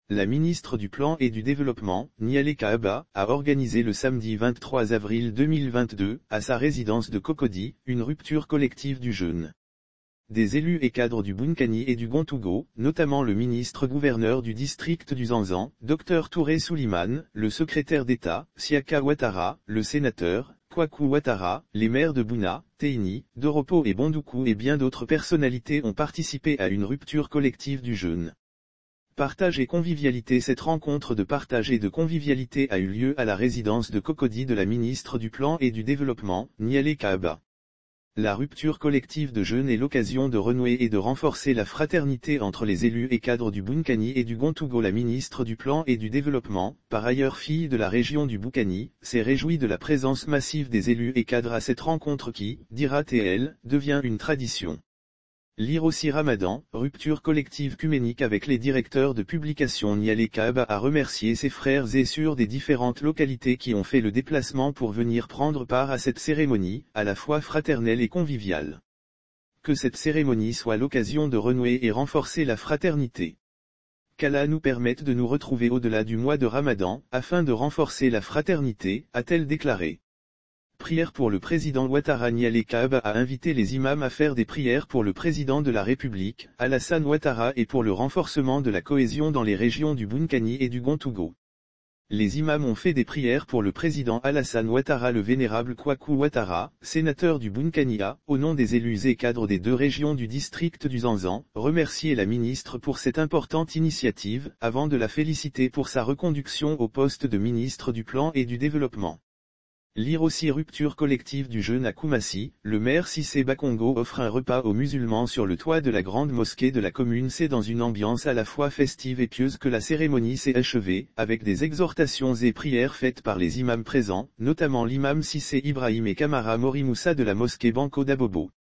La ministre du Plan et du Développement, Niale Kaaba, a organisé le samedi 23 avril 2022, à sa résidence de Cocody, une rupture collective du jeûne. Des élus et cadres du Bunkani et du Gontougo, notamment le ministre-gouverneur du district du Zanzan, Dr Touré Souliman, le secrétaire d'État, Siaka Ouattara, le sénateur, Kwaku Ouattara, les maires de Bouna, Teini, Doropo et Bondoukou et bien d'autres personnalités ont participé à une rupture collective du jeûne. Partage et convivialité. Cette rencontre de partage et de convivialité a eu lieu à la résidence de Cocody de la ministre du Plan et du Développement, Niale Kaaba. La rupture collective de jeûne est l'occasion de renouer et de renforcer la fraternité entre les élus et cadres du Bunkani et du Gontougo. La ministre du Plan et du Développement, par ailleurs fille de la région du Bunkani, s'est réjouie de la présence massive des élus et cadres à cette rencontre qui, dira-t-elle, devient une tradition. Lire aussi Ramadan, rupture collective œcuménique avec les directeurs de publication. Niale Kaaba a remercié ses frères et sœurs des différentes localités qui ont fait le déplacement pour venir prendre part à cette cérémonie, à la fois fraternelle et conviviale. Que cette cérémonie soit l'occasion de renouer et renforcer la fraternité. Qu'Allah nous permette de nous retrouver au-delà du mois de Ramadan, afin de renforcer la fraternité, a-t-elle déclaré. Prière pour le président Ouattara. Niale Kaaba a invité les imams à faire des prières pour le président de la République, Alassane Ouattara, et pour le renforcement de la cohésion dans les régions du Bunkani et du Gontougo. Les imams ont fait des prières pour le président Alassane Ouattara. Le vénérable Kwaku Ouattara, sénateur du Bunkani, a, au nom des élus et cadres des deux régions du district du Zanzan, remercié la ministre pour cette importante initiative, avant de la féliciter pour sa reconduction au poste de ministre du Plan et du Développement. Lire aussi rupture collective du jeûne à Koumassi, le maire Cissé Bakongo offre un repas aux musulmans sur le toit de la grande mosquée de la commune. C'est dans une ambiance à la fois festive et pieuse que la cérémonie s'est achevée, avec des exhortations et prières faites par les imams présents, notamment l'imam Cissé Ibrahim et Kamara Morimoussa de la mosquée Banco d'Abobo.